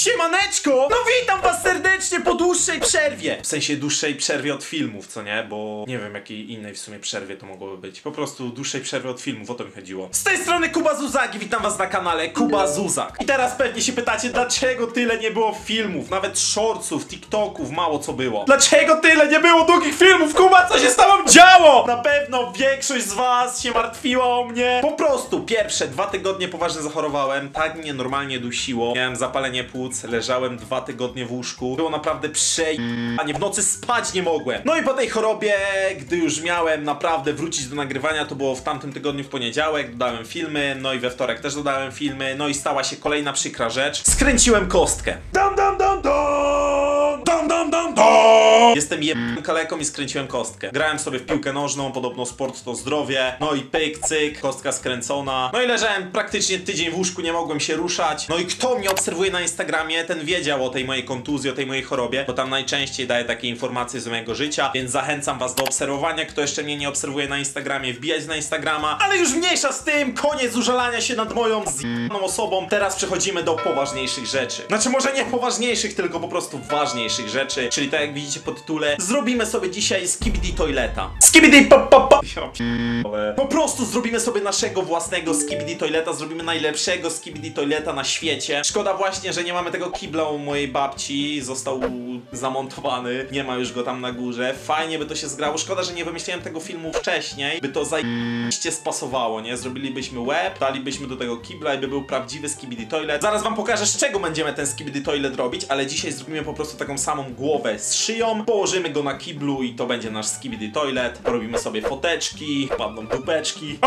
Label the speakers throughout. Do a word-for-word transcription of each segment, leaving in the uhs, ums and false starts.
Speaker 1: Siemaneczko! No witam was serdecznie po dłuższej przerwie. W sensie dłuższej przerwie od filmów, co nie? Bo nie wiem jakiej innej w sumie przerwie to mogłoby być. Po prostu dłuższej przerwy od filmów, o to mi chodziło. Z tej strony Kuba Zuzak i witam was na kanale Kuba Zuzak. I teraz pewnie się pytacie, dlaczego tyle nie było filmów, nawet shortsów, tiktoków, mało co było. Dlaczego tyle nie było długich filmów, Kuba? Co się z tobą działo? Na pewno większość z was się martwiła o mnie. Po prostu pierwsze dwa tygodnie poważnie zachorowałem. Tak mnie normalnie dusiło. Miałem zapalenie płuc, leżałem dwa tygodnie w łóżku. Było naprawdę przejebanie. W nocy spać nie mogłem. No i po tej chorobie, gdy już miałem naprawdę wrócić do nagrywania, to było w tamtym tygodniu w poniedziałek, dodałem filmy, no i we wtorek też dodałem filmy, no i stała się kolejna przykra rzecz. Skręciłem kostkę. Dam, dam, dam, dam! Dam, dam, dam, dam! Jestem jebnym kaleką i skręciłem kostkę. Grałem sobie w piłkę nożną, podobno sport to zdrowie, no i pyk, cyk, kostka skręcona. No i leżałem praktycznie tydzień w łóżku, nie mogłem się ruszać. No i kto mnie obserwuje na Instagramie, ten wiedział o tej mojej kontuzji, o tej mojej chorobie, bo tam najczęściej daję takie informacje z mojego życia, więc zachęcam was do obserwowania. Kto jeszcze mnie nie obserwuje na Instagramie, wbijać na Instagrama, ale już mniejsza z tym, koniec użalania się nad moją z***ną osobą. Teraz przechodzimy do poważniejszych rzeczy. Znaczy może nie poważniejszych, tylko po prostu ważniejszych rzeczy, czyli tak jak widzicie po tytule, zrobimy sobie dzisiaj skibidi toileta. Skibidi pop pop pop. Po prostu zrobimy sobie naszego własnego skibidi toileta, zrobimy najlepszego skibidi toileta na świecie. Szkoda właśnie, że nie mamy tego kibla u mojej babci, został zamontowany, nie ma już go tam na górze. Fajnie by to się zgrało, szkoda, że nie wymyśliłem tego filmu wcześniej, by to zajebiście spasowało, nie? Zrobilibyśmy web, dalibyśmy do tego kibla i by był prawdziwy skibidi toilet. Zaraz wam pokażę, z czego będziemy ten skibidi toilet robić, ale dzisiaj zrobimy po prostu taką samą głowę z szyją, położymy go na kiblu i to będzie nasz skibidi toilet. Porobimy sobie foteczki, padną dupeczki.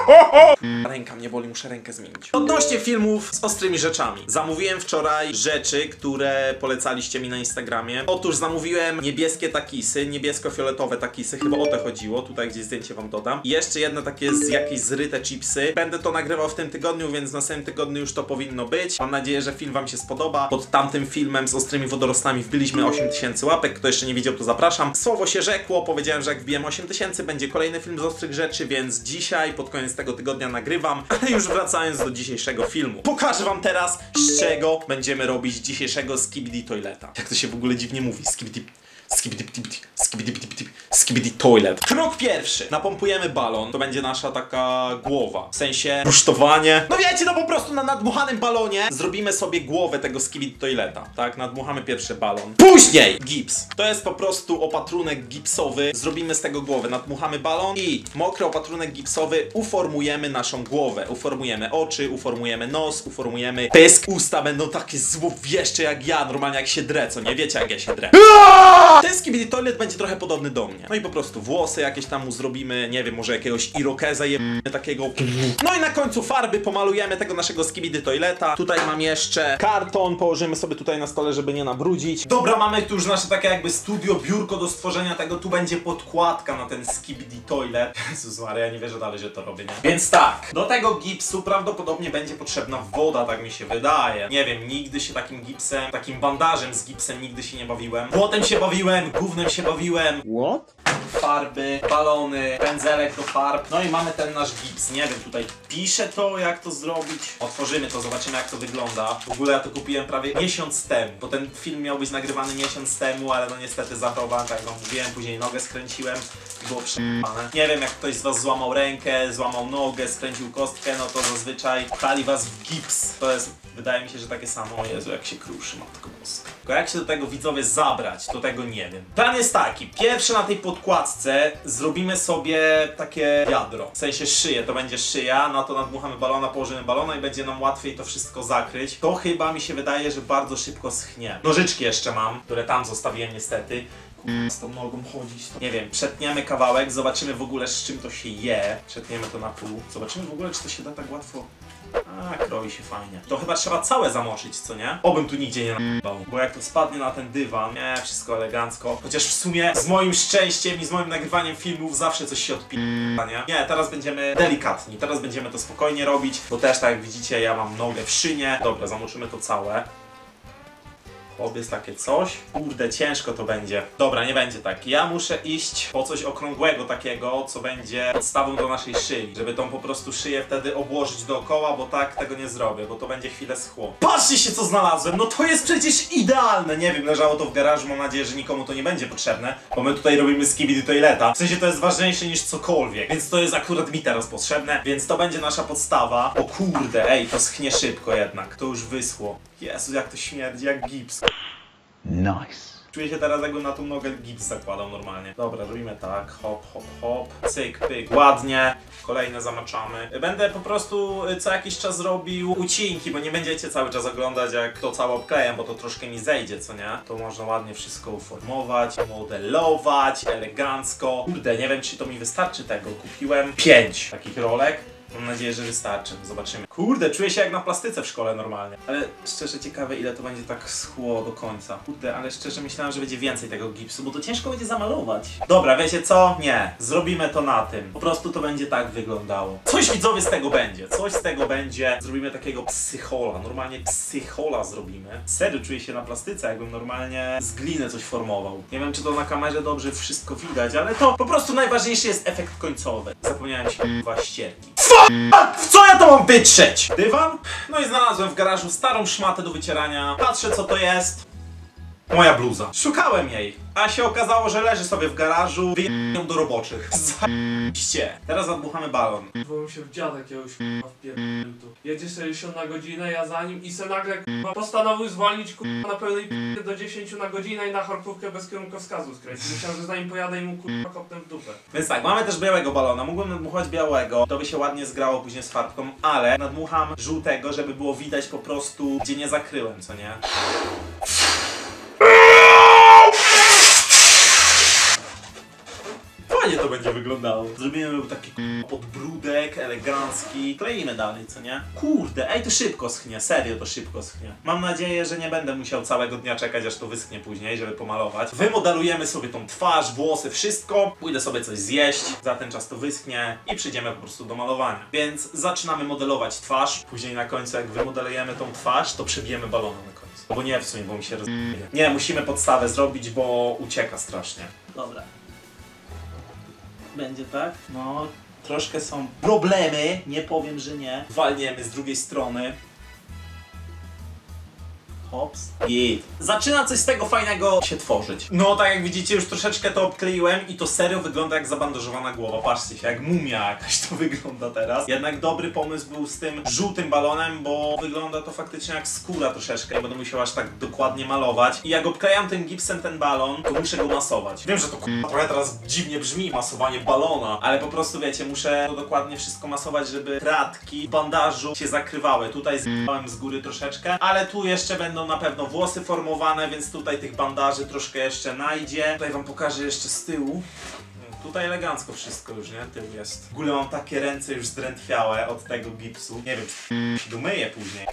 Speaker 1: Ręka mnie boli, muszę rękę zmienić. Odnośnie filmów z ostrymi rzeczami. Zamówiłem wczoraj rzeczy, które polecaliście mi na Instagramie. Otóż zamówiłem niebieskie takisy, niebiesko-fioletowe takisy, chyba o to chodziło, tutaj gdzieś zdjęcie wam dodam. I jeszcze jedno takie z jakieś zryte chipsy. Będę to nagrywał w tym tygodniu, więc w następnym tygodniu już to powinno być. Mam nadzieję, że film wam się spodoba. Pod tamtym filmem z ostrymi wodorostami wbiliśmy osiem tysięcy łapek. Kto jeszcze nie widział, to zapraszam. Słowo się rzekło, powiedziałem, że jak wbijemy osiem tysięcy, będzie kolejny film z ostrych rzeczy, więc dzisiaj, pod koniec tego tygodnia nagrywam. Ale już wracając do dzisiejszego filmu. Pokażę wam teraz, z czego będziemy robić dzisiejszego skibidi toileta. Jak to się w ogóle dziwnie mówi? Skibidi... Skibidi, skibidi, skibidi, skibidi, skibidi toilet. Krok pierwszy. Napompujemy balon. To będzie nasza taka głowa. W sensie rusztowanie. No wiecie, no po prostu na nadmuchanym balonie zrobimy sobie głowę tego skibidi toileta. Tak? Nadmuchamy pierwszy balon. Później gips. To jest po prostu opatrunek gipsowy. Zrobimy z tego głowę. Nadmuchamy balon i mokry opatrunek gipsowy uformujemy naszą głowę. Uformujemy oczy, uformujemy nos, uformujemy pysk. Usta będą takie złowieszcze jak ja. Normalnie jak się drę, co nie? Wiecie jak ja się drę. Ten skibidi toilet będzie trochę podobny do mnie. No i po prostu włosy jakieś tam mu zrobimy, nie wiem, może jakiegoś irokeza jebimy takiego. No i na końcu farby pomalujemy tego naszego skibidi toileta. Tutaj mam jeszcze karton, położymy sobie tutaj na stole, żeby nie nabrudzić. Dobra, mamy tu już nasze takie jakby studio, biurko do stworzenia tego. Tu będzie podkładka na ten skibidi toilet. Jezus Maria, ja nie wierzę dalej, że to robię, nie? Więc tak, do tego gipsu prawdopodobnie będzie potrzebna woda, tak mi się wydaje. Nie wiem, nigdy się takim gipsem, takim bandażem z gipsem nigdy się nie bawiłem. Potem się bawiłem, gównem się bawiłem. What? Farby, balony, pędzelek do farb. No i mamy ten nasz gips. Nie wiem, tutaj pisze to, jak to zrobić. Otworzymy to, zobaczymy jak to wygląda. W ogóle ja to kupiłem prawie miesiąc temu, bo ten film miał być nagrywany miesiąc temu, ale no niestety zachorowałem, tak jak wam mówiłem, później nogę skręciłem i było przejebane. Nie wiem, jak ktoś z was złamał rękę, złamał nogę, skręcił kostkę, no to zazwyczaj pchali was w gips. To jest, wydaje mi się, że takie samo. O Jezu, jak się kruszy, matko boska. Tylko jak się do tego widzowie zabrać, to tego nie wiem. Plan jest taki, pierwszy na tej podkładce zrobimy sobie takie wiadro, w sensie szyję, to będzie szyja, na to nadmuchamy balona, położymy balona i będzie nam łatwiej to wszystko zakryć. To chyba mi się wydaje, że bardzo szybko schnie. Nożyczki jeszcze mam, które tam zostawiłem niestety. Kurwa, z tą nogą chodzić. To... Nie wiem, przetniemy kawałek, zobaczymy w ogóle z czym to się je. Przetniemy to na pół. Zobaczymy w ogóle, czy to się da tak łatwo. A, kroi się fajnie. To chyba trzeba całe zamoczyć, co nie? Obym tu nigdzie nie na***ał. Bo jak to spadnie na ten dywan, nie, wszystko elegancko. Chociaż w sumie z moim szczęściem i z moim nagrywaniem filmów zawsze coś się odpina, nie? Nie, teraz będziemy delikatni. Teraz będziemy to spokojnie robić, bo też tak jak widzicie, ja mam nogę w szynie. Dobra, zamoczymy to całe. Hop, jest takie coś. Kurde, ciężko to będzie. Dobra, nie będzie tak. Ja muszę iść po coś okrągłego takiego, co będzie podstawą do naszej szyi. Żeby tą po prostu szyję wtedy obłożyć dookoła, bo tak tego nie zrobię, bo to będzie chwilę schło. Patrzcie się, co znalazłem! No to jest przecież idealne! Nie wiem, leżało to w garażu, mam nadzieję, że nikomu to nie będzie potrzebne, bo my tutaj robimy skibidi toileta. W sensie to jest ważniejsze niż cokolwiek, więc to jest akurat mi teraz potrzebne, więc to będzie nasza podstawa. O kurde, ej, to schnie szybko jednak. To już wyschło. Jezu, jak to śmierdzi, jak gips.
Speaker 2: Nice.
Speaker 1: Czuję się teraz, jakbym na tą nogę gips zakładał normalnie. Dobra, robimy tak, hop, hop, hop, cyk, pyk, ładnie. Kolejne zamaczamy. Będę po prostu co jakiś czas robił ucinki, bo nie będziecie cały czas oglądać, jak to całe obklejam, bo to troszkę mi zejdzie, co nie? To można ładnie wszystko uformować, modelować, elegancko. Kurde, nie wiem, czy to mi wystarczy tego. Kupiłem pięć takich rolek. Mam nadzieję, że wystarczy. Zobaczymy. Kurde, czuję się jak na plastyce w szkole normalnie. Ale szczerze ciekawe, ile to będzie tak schło do końca. Kurde, ale szczerze myślałem, że będzie więcej tego gipsu, bo to ciężko będzie zamalować. Dobra, wiecie co? Nie. Zrobimy to na tym. Po prostu to będzie tak wyglądało. Coś, widzowie, z tego będzie. Coś z tego będzie. Zrobimy takiego psychola. Normalnie psychola zrobimy. Serio czuję się na plastyce, jakbym normalnie z gliny coś formował. Nie wiem, czy to na kamerze dobrze wszystko widać, ale to po prostu najważniejszy jest efekt końcowy. Zapomniałem się chyba ścierki. W co ja to mam wytrzeć? Dywan? No i znalazłem w garażu starą szmatę do wycierania. Patrzę, co to jest. Moja bluza. Szukałem jej, a się okazało, że leży sobie w garażu. Wyjechałem ją do roboczych. Zajebiście. Teraz zadmuchamy balon.
Speaker 3: Bo się w dziada jakiegoś k***a wpierdolił tu. Jedzie sześćdziesiąt na godzinę, ja za nim i se nagle k***a postanowił zwolnić k***a na pełnej p***y do dziesięciu na godzinę i na chorkówkę bez kierunkowskazu skręcić. Myślałem, że za nim pojadę i mu k***a kopnę w dupę.
Speaker 1: Więc tak, mamy też białego balona. Mógłbym nadmuchać białego, to by się ładnie zgrało później z farbką, ale nadmucham żółtego, żeby było widać po prostu, gdzie nie zakryłem, co nie? Fajnie to będzie wyglądało. Zrobimy taki podbródek elegancki. Kleimy dalej, co nie? Kurde, ej, to szybko schnie, serio to szybko schnie. Mam nadzieję, że nie będę musiał całego dnia czekać, aż to wyschnie później, żeby pomalować. Wymodelujemy sobie tą twarz, włosy, wszystko. Pójdę sobie coś zjeść, za ten czas to wyschnie i przyjdziemy po prostu do malowania. Więc zaczynamy modelować twarz. Później na końcu, jak wymodelujemy tą twarz, to przebijemy balona na końcu. Bo nie w sumie, bo mi się roz... Nie, musimy podstawę zrobić, bo ucieka strasznie. Dobra. Będzie tak? No, troszkę są problemy, nie powiem, że nie. Walniemy z drugiej strony. Hops. I zaczyna coś z tego fajnego się tworzyć. No, tak jak widzicie, już troszeczkę to obkleiłem i to serio wygląda jak zabandażowana głowa. Patrzcie się, jak mumia jakaś to wygląda teraz. Jednak dobry pomysł był z tym żółtym balonem, bo wygląda to faktycznie jak skóra troszeczkę. Nie będę musiał aż tak dokładnie malować. I jak obklejam tym gipsem ten balon, to muszę go masować. Wiem, że to k***a trochę teraz dziwnie brzmi, masowanie balona, ale po prostu wiecie, muszę to dokładnie wszystko masować, żeby kratki w bandażu się zakrywały. Tutaj zjebałem z góry troszeczkę, ale tu jeszcze będą na pewno włosy formowane, więc tutaj tych bandaży troszkę jeszcze najdzie. Tutaj wam pokażę jeszcze z tyłu. Tutaj elegancko wszystko już, nie? Tył jest. W ogóle mam takie ręce już zdrętwiałe od tego gipsu. Nie wiem, czy się domyję później.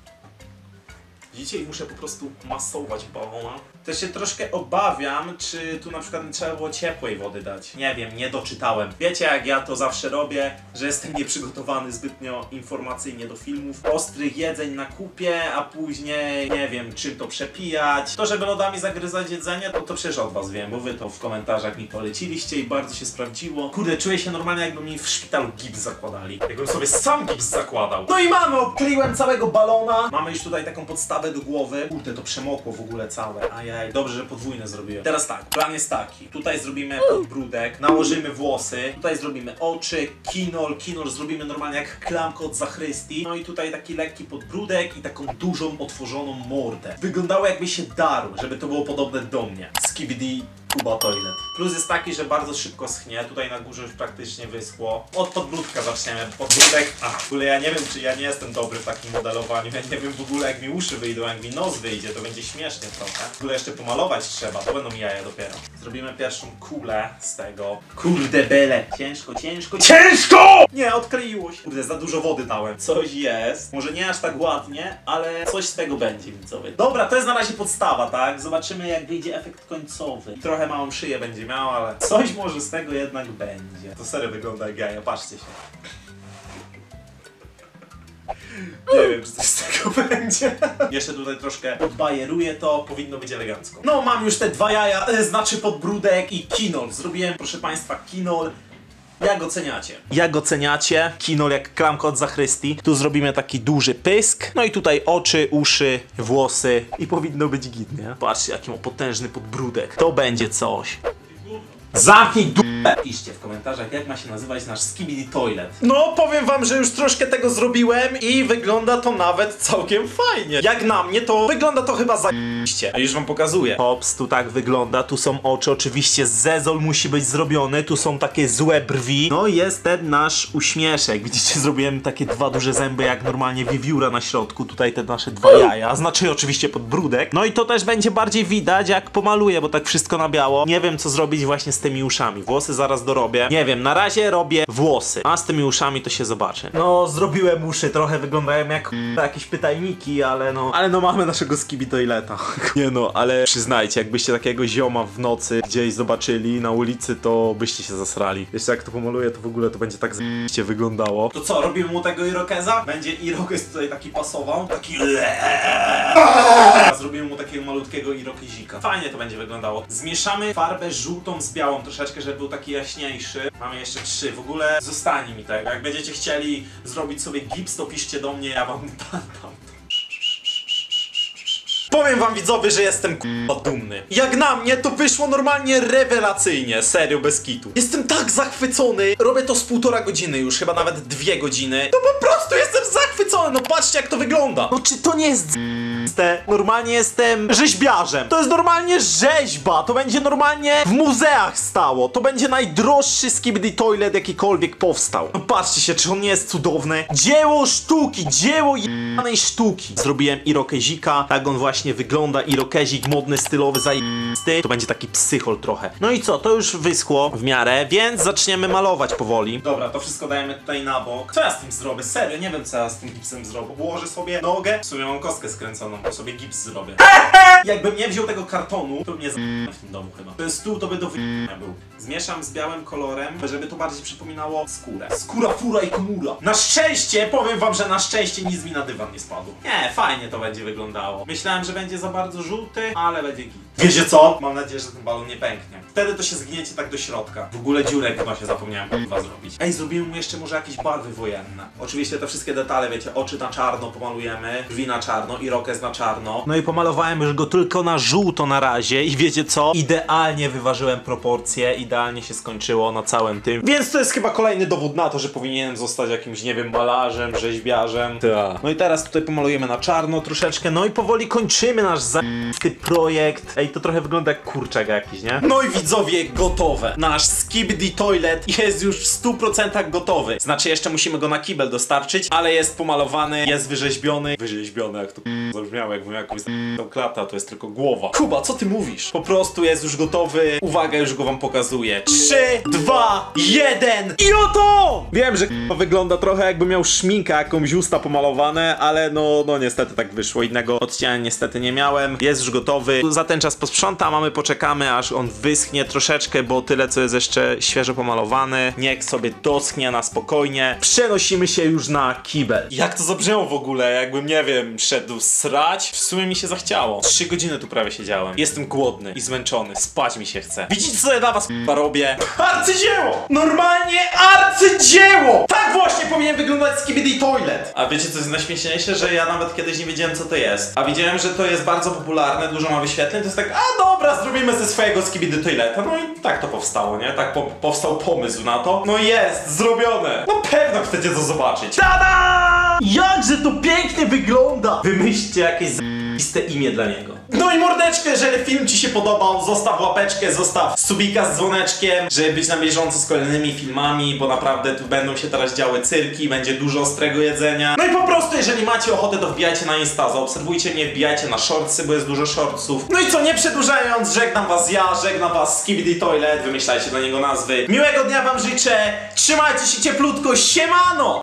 Speaker 1: Widzicie? I muszę po prostu masować balona. Też się troszkę obawiam, czy tu na przykład nie trzeba było ciepłej wody dać. Nie wiem, nie doczytałem. Wiecie, jak ja to zawsze robię, że jestem nieprzygotowany zbytnio informacyjnie do filmów. Ostrych jedzeń na kupie, a później nie wiem, czym to przepijać. To, żeby lodami zagryzać jedzenie, to to przecież od was wiem, bo wy to w komentarzach mi poleciliście i bardzo się sprawdziło. Kurde, czuję się normalnie, jakby mi w szpitalu gips zakładali. Jakbym sobie sam gips zakładał. No i mamy, odkleiłem całego balona. Mamy już tutaj taką podstawę do głowy. Kurde, to przemokło w ogóle całe. Ajaj. Dobrze, że podwójne zrobiłem. Teraz tak, plan jest taki. Tutaj zrobimy podbródek, nałożymy włosy, tutaj zrobimy oczy, kinol, kinol zrobimy normalnie jak klamkę od zachrystii. No i tutaj taki lekki podbródek i taką dużą, otworzoną mordę. Wyglądało, jakby się darł, żeby to było podobne do mnie. Skibidi Kuba Toilet. Plus jest taki, że bardzo szybko schnie. Tutaj na górze już praktycznie wyschło. Od podbródka zaczniemy. Podbródek. A, w ogóle ja nie wiem, czy ja nie jestem dobry w takim modelowaniu. Ja nie wiem w ogóle, jak mi uszy wyjdą, jak mi nos wyjdzie, to będzie śmiesznie trochę. W ogóle jeszcze pomalować trzeba, to będą jaja dopiero. Zrobimy pierwszą kulę z tego. Kurde bele. Ciężko, ciężko, ciężko! Nie, odkleiło się. Kurde, za dużo wody dałem. Coś jest. Może nie aż tak ładnie, ale coś z tego będzie, widzowie. Dobra, to jest na razie podstawa, tak? Zobaczymy, jak wyjdzie efekt końcowy. Trochę małą szyję będzie miał, ale coś może z tego jednak będzie. To serio wygląda jak jaja, patrzcie się. Nie wiem, czy coś z tego będzie. Jeszcze tutaj troszkę odbajeruję to, powinno być elegancko. No, mam już te dwa jaja, e, znaczy podbródek i kinol. Zrobiłem, proszę państwa, kinol. Jak oceniacie? Jak oceniacie? Kinol jak klamka od zachrystii. Tu zrobimy taki duży pysk. No i tutaj oczy, uszy, włosy. I powinno być git, nie? Patrzcie, jaki ma potężny podbródek. To będzie coś. Zamknij d***ę! Piszcie w komentarzach, jak ma się nazywać nasz Skibidi Toilet. No, powiem wam, że już troszkę tego zrobiłem i wygląda to nawet całkiem fajnie. Jak na mnie, to wygląda to chyba za***ście. A już wam pokazuję. Hops, tu tak wygląda, tu są oczy, oczywiście zezol musi być zrobiony, tu są takie złe brwi. No i jest ten nasz uśmieszek. Widzicie, zrobiłem takie dwa duże zęby, jak normalnie wiewióra na środku. Tutaj te nasze dwa jaja, znaczy oczywiście podbródek. No i to też będzie bardziej widać, jak pomaluję, bo tak wszystko na biało. Nie wiem, co zrobić właśnie z tymi uszami. Włosy zaraz dorobię. Nie wiem, na razie robię włosy, a z tymi uszami to się zobaczy. No, zrobiłem uszy, trochę wyglądają jak jakieś pytajniki, ale no... Ale no mamy naszego Skibidi Toileta. Nie no, ale przyznajcie, jakbyście takiego zioma w nocy gdzieś zobaczyli na ulicy, to byście się zasrali. Jeszcze jak to pomaluję, to w ogóle to będzie tak z***ście wyglądało. To co, robimy mu tego irokeza? Będzie irokez tutaj taki pasował, taki... Zrobimy mu takiego malutkiego irokezika. Fajnie to będzie wyglądało. Zmieszamy farbę żółtą z białą troszeczkę, żeby był taki jaśniejszy. Mamy jeszcze trzy. W ogóle zostanie mi tego. Jak będziecie chcieli zrobić sobie gips, to piszcie do mnie, ja wam dam. Powiem wam widzowie, że jestem k***a dumny. Jak na mnie to wyszło normalnie rewelacyjnie, serio, bez kitu. Jestem tak zachwycony, robię to z półtora godziny już, chyba nawet dwie godziny. To po prostu jestem zachwycony, no patrzcie jak to wygląda. No czy to nie jest z***ste? Normalnie jestem rzeźbiarzem. To jest normalnie rzeźba, to będzie normalnie w muzeach stało. To będzie najdroższy Skibidi Toilet jakikolwiek powstał. No patrzcie się, czy on nie jest cudowny? Dzieło sztuki, dzieło jebanej sztuki. Zrobiłem irokezika, tak on właśnie wygląda, irokezik modny, stylowy, zajebisty. To będzie taki psychol trochę. No i co, to już wyschło w miarę, więc zaczniemy malować powoli. Dobra, to wszystko dajemy tutaj na bok. Co ja z tym zrobię? Serio, nie wiem co ja z tym gipsem zrobię. Ułożę sobie nogę, w sumie mam kostkę skręconą, bo sobie gips zrobię. Jakbym nie wziął tego kartonu, to bym nie z***ał w tym domu chyba. Ten stół to by do wy***ania był. Zmieszam z białym kolorem, żeby to bardziej przypominało skórę. Skóra, fura i komura. Na szczęście, powiem wam, że na szczęście nic mi na dywan nie spadło. Nie, fajnie to będzie wyglądało. Myślałem, że będzie za bardzo żółty, ale będzie git. Wiecie co? Mam nadzieję, że ten balon nie pęknie. Wtedy to się zgniecie tak do środka. W ogóle dziurek w nosie zapomniałem chyba zrobić. Ej, zrobimy mu jeszcze może jakieś barwy wojenne. Oczywiście te wszystkie detale, wiecie, oczy na czarno pomalujemy, drzwi na czarno, irokez na czarno. No i pomalowałem już go tylko na żółto na razie i wiecie co? Idealnie wyważyłem proporcje, idealnie się skończyło na całym tym. Więc to jest chyba kolejny dowód na to, że powinienem zostać jakimś, nie wiem, malarzem, rzeźbiarzem. Ta. No i teraz tutaj pomalujemy na czarno troszeczkę, no i powoli kończymy nasz za***ty projekt. Ej, to trochę wygląda jak kurczak jakiś, nie? No i widzowie, gotowe. Nasz Skibidi Toilet jest już w stu procentach gotowy. Znaczy jeszcze musimy go na kibel dostarczyć, ale jest pomalowany, jest wyrzeźbiony. Wyrzeźbiony, jak to zabrzmiało, jakbym jakąś z***tą klatę, to jest tylko głowa. Kuba, co ty mówisz? Po prostu jest już gotowy. Uwaga, już go wam pokazuję. trzy, dwa, jeden i oto! Wiem, że k***a wygląda trochę jakby miał szminkę jakąś usta pomalowane, ale no, no niestety tak wyszło. Innego odcienia niestety nie miałem. Jest już gotowy. Za ten czas posprzątam, a my poczekamy, aż on wyschnie troszeczkę, bo tyle, co jest jeszcze świeżo pomalowany. Niech sobie doschnie na spokojnie. Przenosimy się już na kibel. Jak to zabrzmiało w ogóle? Jakbym, nie wiem, szedł srać? W sumie mi się zachciało. Trzy godziny tu prawie siedziałem. Jestem głodny i zmęczony. Spać mi się chce. Widzicie, co ja dla was k***a robię? Arcydzieło! Normalnie arcydzieło! Tak właśnie powinien wyglądać Skibidi Toilet! A wiecie, co jest najśmieszniejsze? Że ja nawet kiedyś nie wiedziałem, co to jest. A widziałem, że to jest bardzo popularne, dużo ma wyświetleń. To jest tak, a dobra, zrobimy ze swojego Skibidi Toileta. No i tak to powstało, nie? Tak po powstał pomysł na to. No jest, zrobione! No pewno chcecie to zobaczyć. Tada! Jakże to pięknie wygląda! Wymyślcie jakieś z***iste imię dla niego. No i mordeczkę, jeżeli film ci się podobał, zostaw łapeczkę, zostaw subika z dzwoneczkiem, żeby być na bieżąco z kolejnymi filmami, bo naprawdę tu będą się teraz działy cyrki, będzie dużo ostrego jedzenia. No i po prostu, jeżeli macie ochotę, to wbijajcie na Insta, zaobserwujcie mnie, wbijajcie na shortsy, bo jest dużo shortsów. No i co, nie przedłużając, żegnam was ja, żegnam was Skibidi Toilet, wymyślajcie dla niego nazwy. Miłego dnia wam życzę, trzymajcie się cieplutko, siemano!